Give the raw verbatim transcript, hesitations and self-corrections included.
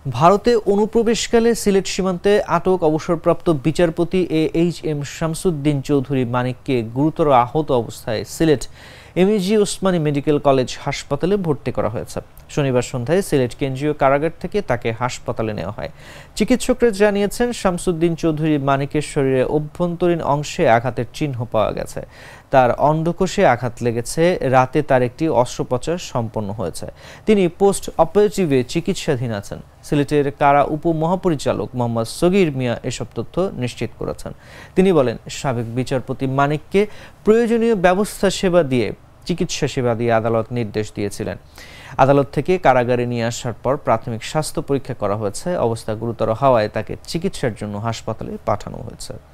ভারতে অনুপ্রবেশকালে সিলেট সীমান্তে আটক অবসরপ্রাপ্ত বিচারপতি A H M Shamsuddin Chowdhury মানিককে গুরুতর আহত অবস্থায় Sylhet MAG Osmani medical college হাসপাতালে ভর্তি করা হয়েছে। শনিবার সন্ধ্যায় সিলেট কেন্দ্রীয় কারাগার থেকে তাকে হাসপাতালে নেওয়া হয়। চিকিৎসকরা জানিয়েছেন, শামসুদ্দিন চৌধুরী মানিকের শরীরে অভ্যন্তরীণ অংশে আঘাতের চিহ্ন পাওয়া গেছে। তার অন্ডকোষে আঘাত লেগেছে। রাতে তার একটি অস্ত্রোপচার সম্পন্ন হয়েছে। তিনি পোস্ট অপারেটিভে চিকিৎসাধীন আছেন। সিলেটের কারা উপমহাপরিচালক মোহাম্মদ সগির মিয়া এসব তথ্য নিশ্চিত করেছেন। তিনি বলেন, সাবেক বিচারপতি মানিককে প্রয়োজনীয় ব্যবস্থা সেবা দিয়ে চিকিৎসা সেবা দিয়ে আদালত নির্দেশ দিয়েছিলেন। আদালত থেকে কারাগারে নিয়ে আসার পর প্রাথমিক স্বাস্থ্য পরীক্ষা করা হয়েছে। অবস্থা গুরুতর হওয়ায় তাকে চিকিৎসার জন্য হাসপাতালে পাঠানো হয়েছে।